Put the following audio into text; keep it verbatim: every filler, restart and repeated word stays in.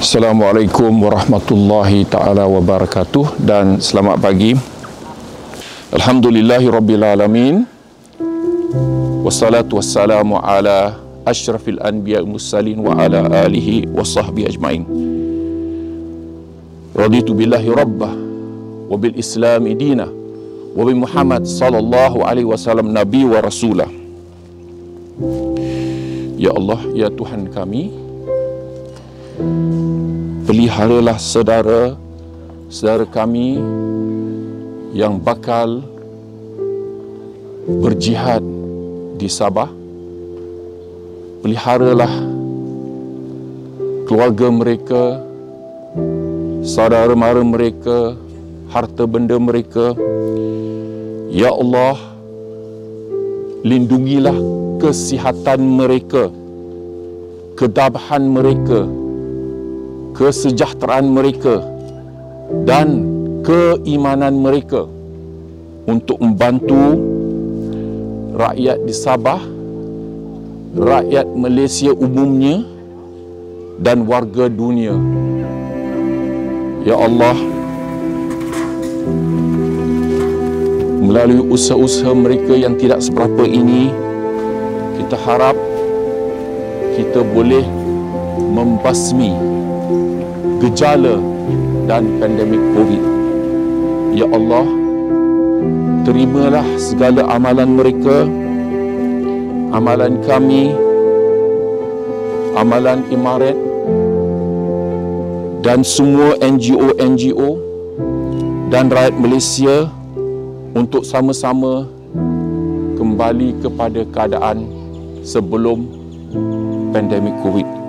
Assalamualaikum warahmatullahi ta'ala wabarakatuh dan selamat pagi. Alhamdulillahi rabbil alamin. Wassalatu wassalamu ala asyrafil anbiya mursalin wa ala alihi wa sahbihi ajma'in. Raditu billahi rabbah wa bil islami dinah wa bi Muhammad sallallahu alaihi wasallam nabi wa rasulah. Ya Allah, ya Tuhan kami, peliharalah saudara saudara kami yang bakal berjihad di Sabah. Peliharalah keluarga mereka, saudara mara mereka, harta benda mereka. Ya Allah, lindungilah kesihatan mereka, kedabahan mereka, kesejahteraan mereka dan keimanan mereka untuk membantu rakyat di Sabah, rakyat Malaysia umumnya dan warga dunia. Ya Allah, melalui usaha-usaha mereka yang tidak seberapa ini, kita harap kita boleh membasmi gejala dan pandemik COVID. Ya Allah, terimalah segala amalan mereka, amalan kami, amalan Imarat dan semua N G O-N G O dan rakyat Malaysia untuk sama-sama kembali kepada keadaan sebelum pandemik COVID.